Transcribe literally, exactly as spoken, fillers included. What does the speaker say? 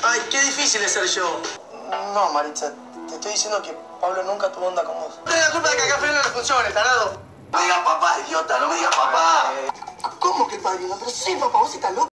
Ay, qué difícil es ser yo. No, Maritza, te estoy diciendo que Pablo nunca tuvo onda con vos. No tenés la culpa de que acá freno no funcione, tarado. No me digas papá, idiota, no me digas papá. ¿Cómo que padrino? Pero sí, papá, vos estás loco.